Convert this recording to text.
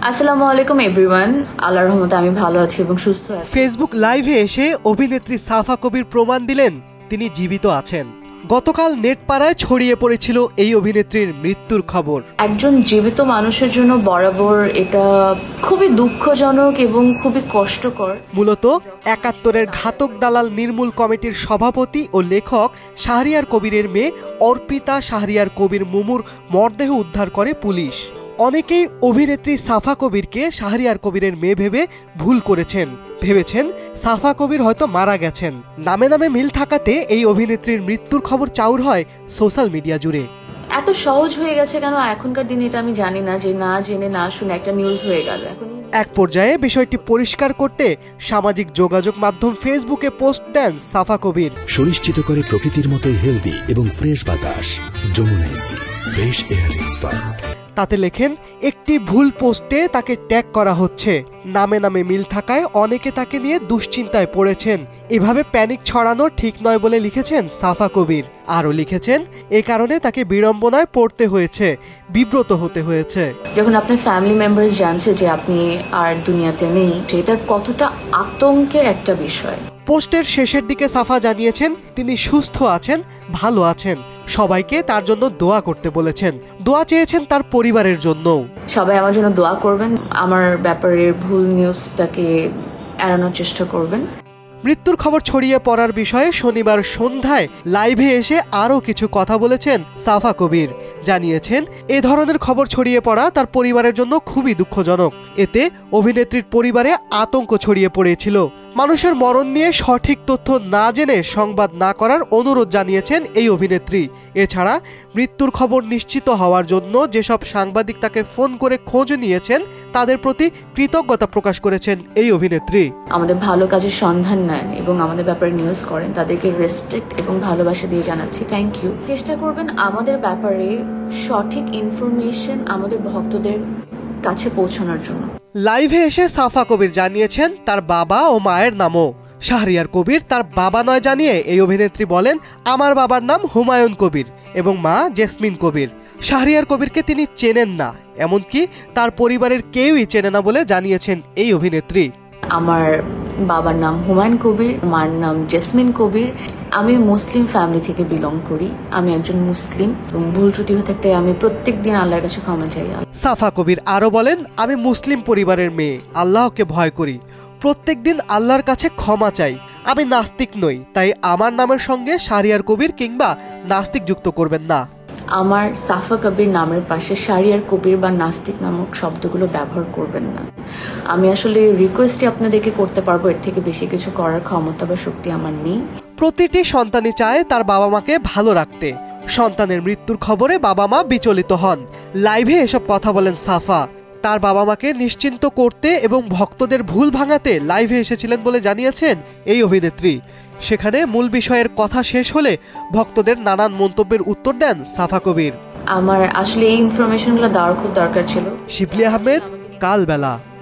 আসসালামু আলাইকুম এভরিওয়ান। আল্লাহর রহমতে আমি ভালো আছি এবং সুস্থ আছি। ফেসবুক লাইভে এসে অভিনেত্রী সাফা কবির প্রমাণ দিলেন তিনি জীবিত আছেন। গতকাল নেটপাড়ায় ছড়িয়ে পড়েছিল এই অভিনেত্রীর মৃত্যুর খবর। একজন জীবিত মানুষের জন্য বরাবর এটা খুবই দুঃখজনক এবং খুবই কষ্টকর। মূলত ৭১-এর ঘাতক দালাল নির্মূল কমিটির সভাপতি ও লেখক শাহরিয়ার কবিরের মেয়ে অর্পিতা শাহরিয়ার কবির মুমুর মরদেহ উদ্ধার করে পুলিশ। অনেকেই অভিনেত্রী সাফা কবিরকে শাহরিয়ার কবিরের মেয়ে ভেবে ভুল করেছেন, ভেবেছেন সাফা কবির হয়তো মারা গেছেন। নামে নামে মিল থাকাতে এই অভিনেত্রীর মৃত্যুর খবর চাউর হয় সোশ্যাল মিডিয়া জুড়ে। এত সহজ হয়ে গেছে কেন এখনকার দিনে এটা আমি জানি না, যে না জেনে না শুনে একটা নিউজ হয়ে গেল। এক পর্যায়ে বিষয়টি পরিষ্কার করতে সামাজিক যোগাযোগ মাধ্যম ফেসবুকে পোস্ট দেন সাফা কবির। সুনিশ্চিত করে প্রকৃতির মতোই হেলদি এবং ফ্রেশ বাতাস, Jamuna AC fresh air expert. তাতে লেখেন, একটি ভুল পোস্টে তাকে ট্যাগ করা হচ্ছে। নামে নামে মিল থাকায় অনেকে তাকে নিয়ে দুশ্চিন্তায় পড়েছেন। এভাবে প্যানিক ছড়ানো ঠিক নয় বলে লিখেছেন সাফা কবির। আরও লিখেছেন, এ কারণে তাকে বিড়ম্বনায় পড়তে হয়েছে, বিব্রত হতে হয়েছে। যখন আপনার ফ্যামিলি মেম্বার্স জানছে যে আপনি আর দুনিয়াতে নেই, সেটা কতটা আতঙ্কের একটা বিষয়। পোস্টের শেষের দিকে সাফা জানিয়েছেন তিনি সুস্থ আছেন, ভালো আছেন, সবাইকে তার জন্য দোয়া করতে বলেছেন। দোয়া চেয়েছেন তার পরিবারের জন্য। সবাই আমার জন্য দোয়া করবেন, আমার ব্যাপারে ভুল নিউজটাকে এড়ানোর চেষ্টা করবেন। মৃত্যুর খবর ছড়িয়ে পড়ার বিষয়ে শনিবার সন্ধ্যায় লাইভে এসে আরও কিছু কথা বলেছেন সাফা কবির। জানিয়েছেন, এ ধরনের খবর ছড়িয়ে পড়া তার পরিবারের জন্য খুবই দুঃখজনক। এতে অভিনেত্রীর পরিবারে আতঙ্ক ছড়িয়ে পড়েছিল। মানুষের মরণ নিয়ে সঠিক তথ্য না জেনে সংবাদ না করার অনুরোধ জানিয়েছেন এই অভিনেত্রী। এছাড়া মৃত্যুর খবর নিশ্চিত হওয়ার জন্য যেসব সাংবাদিক তাকে ফোন করে খোঁজ নিয়েছেন তাদের প্রতি কৃতজ্ঞতা প্রকাশ করেছেন এই অভিনেত্রী। আমাদের ভালো কাজের সন্ধান নেন এবং আমাদের ব্যাপারে নিউজ করেন, তাদেরকে রেসপেক্ট এবং ভালোবাসা দিয়ে জানাচ্ছি থ্যাংক ইউ। চেষ্টা করবেন আমাদের ব্যাপারে সঠিক ইনফরমেশন আমাদের ভক্তদের কাছে পৌঁছানোর জন্য। লাইভে এসে সাফা কবির জানিয়েছেন তার বাবা ও মায়ের নামও শাহরিয়ার কবির। তার বাবা নয় জানিয়ে এই অভিনেত্রী বলেন, আমার বাবার নাম হুমায়ুন কবির এবং মা জেসমিন কবির। শাহরিয়ার কবিরকে তিনি চেনেন না, এমনকি তার পরিবারের কেউই চেনে না বলে জানিয়েছেন এই অভিনেত্রী। আমার বাবার নাম হুমায়ুন কবির, মার নাম জেসমিন কবির। আমি মুসলিম ফ্যামিলি থেকে বিলং করি। আমি একজন মুসলিম এবং ভুল ত্রুটি হয়ে থাকতে আমি প্রত্যেকদিন আল্লাহর কাছে ক্ষমা চাই। সাফা কবির আরও বলেন, আমি মুসলিম পরিবারের মেয়ে, আল্লাহকে ভয় করি, প্রত্যেকদিন আল্লাহর কাছে ক্ষমা চাই। আমি নাস্তিক নই, তাই আমার নামের সঙ্গে শাহরিয়ার কবির কিংবা নাস্তিক যুক্ত করবেন না। আমার সাফা কবির নামের পাশে শাহরিয়ার কবির বা নাস্তিক নামক শব্দগুলো ব্যবহার করবেন না। আমি আসলে রিকোয়েস্টই আপনাদেরকে করতে পারবো, এর থেকে বেশি কিছু করার ক্ষমতা বা শক্তি আমার নেই। প্রতিটি সন্তানই চায় তার বাবা মাকে ভালো রাখতে। সন্তানের মৃত্যুর খবরে বাবা মা বিচলিত হন। লাইভে এসব কথা বলেন সাফা। তার বাবা মাকে নিশ্চিন্ত করতে এবং ভক্তদের ভুল ভাঙাতে লাইভে এসেছিলেন বলে জানিয়েছেন এই অভিনেত্রী। সেখানে মূল বিষয়ের কথা শেষ হলে ভক্তদের নানান মন্তব্যের উত্তর দেন সাফা কবির। আমার আসলে এই ইনফরমেশনগুলো দেওয়ার খুব দরকার ছিল। শিবলি আহমেদ, কালবেলা।